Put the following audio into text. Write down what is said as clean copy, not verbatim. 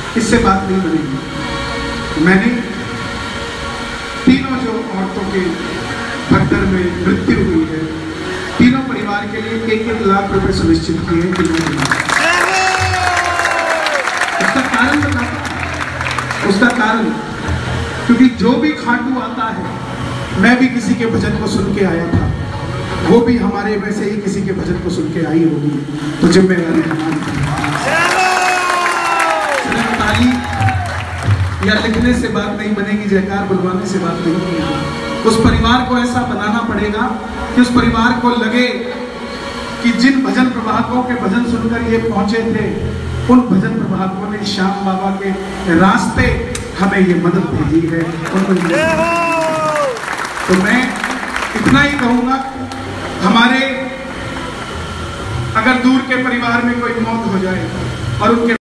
इससे बात नहीं बनेगी। मैंने तीनों जो औरतों के भगदड़ में मृत्यु हुई है, तीनों परिवार के लिए 1-1 लाख रुपए सुनिश्चित किए हैं। उसका कारण बताता, उसका कारण क्योंकि जो भी खाटू आता है, मैं भी किसी के भजन को सुन के आया था, वो भी हमारे वैसे ही किसी के भजन को सुन के आई होगी, तो जिम्मेदारी हमारी। ताली या लिखने से बात नहीं बनेगी, जयकार बुलवाने से बात नहीं बनेगी। उस परिवार को ऐसा बनाना पड़ेगा कि उस परिवार को लगे कि जिन भजन प्रवाहकों के भजन सुनकर ये पहुंचे थे, उन भजन प्रवाहकों ने श्याम बाबा के रास्ते हमें ये मदद भेजी है। तो मैं इतना ही कहूंगा, हमारे अगर दूर के परिवार में कोई मौत हो जाए और उनके